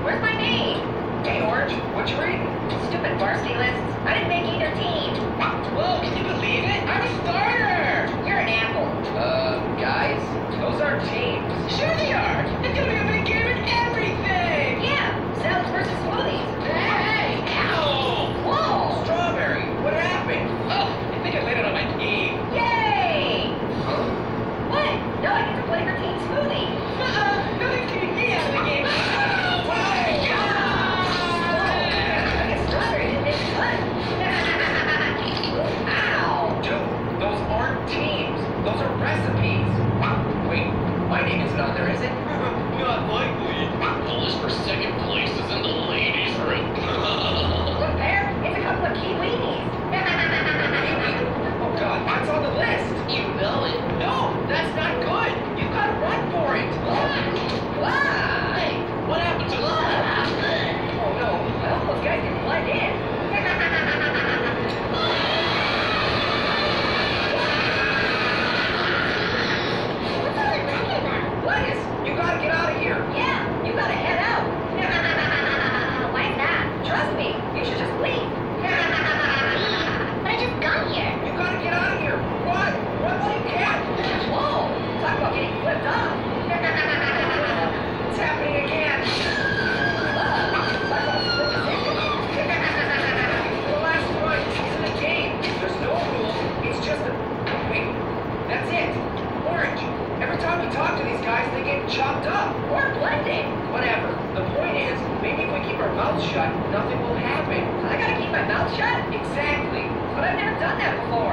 Where's my name? Hey, Orange, what you reading? Stupid varsity lists. I didn't make either team. Whoa, can you believe it? I'm a starter! You're an apple. Guys, those aren't teams. Sure they are! It's gonna be a big game and everything! Yeah, salads versus smoothies. Hey! Ow! Whoa! Strawberry, what happened? Oh, I think I landed on my knee. Yay! Huh? What? No, I get to play for Team Smoothie. Nothing's keeping me out of the game. Whoa! I guess Strawberry didn't make the cut. Ow! Dude, those aren't teams. Those are recipes. Wait, my name isn't on there, is it? Not likely. The list for second place is in the ladies' room. Look there, it's a couple of kiwinis. Oh God, that's on the list. You know it. No, that's not good. You've got to run for it. Wow! Hey, what happened to Oh no, I hope those guys can blend in. What's all that racket about? Lettuce, you got to get out of here. Yeah, you gotta head out. Why's that? Trust me, you should just leave. But I just got here. You got to get out of here. Run. Run while you can. Whoa, talk about getting flipped off. It's happening again. The last one isn't a game. There's no rules. It's just a... Wait, that's it. Orange. Every time we talk to these guys, they get chopped up. We're blending. Whatever. The point is, maybe if we keep our mouths shut, nothing will happen. I gotta keep my mouth shut? Exactly. But I've never done that before.